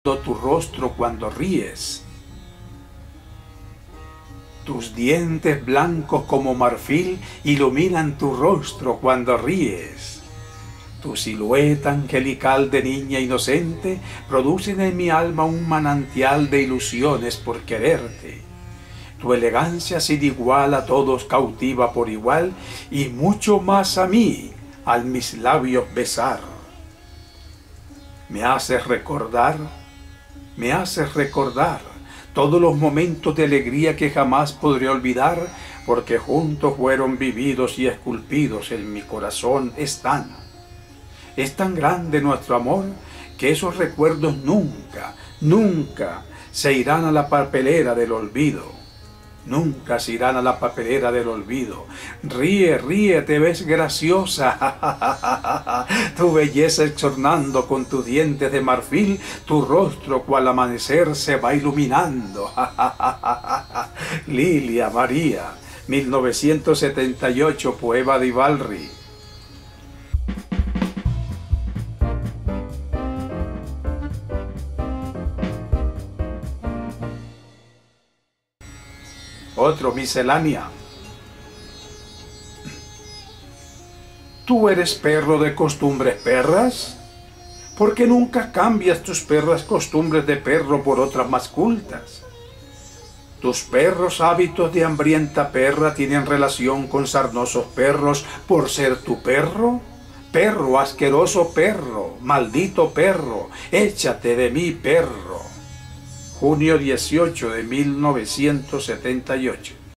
tu rostro cuando ríes. Tus dientes blancos como marfil iluminan tu rostro cuando ríes. Tu silueta angelical de niña inocente producen en mi alma un manantial de ilusiones por quererte. Tu elegancia sin igual a todos cautiva por igual y mucho más a mí, al mis labios besar. Me haces recordar todos los momentos de alegría que jamás podré olvidar, porque juntos fueron vividos y esculpidos en mi corazón están. Es tan grande nuestro amor que esos recuerdos nunca, nunca se irán a la papelera del olvido. Nunca se irán a la papelera del olvido. Ríe, ríe, te ves graciosa. Tu belleza exornando con tus dientes de marfil, tu rostro cual amanecer se va iluminando. Lilia María, 1978, poema de Ivalri. Otro, miscelánea. ¿Tú eres perro de costumbres perras? ¿Por qué nunca cambias tus perras costumbres de perro por otras más cultas? ¿Tus perros hábitos de hambrienta perra tienen relación con sarnosos perros por ser tu perro? Perro, asqueroso perro, maldito perro, échate de mí, perro. Junio 18 de 1978.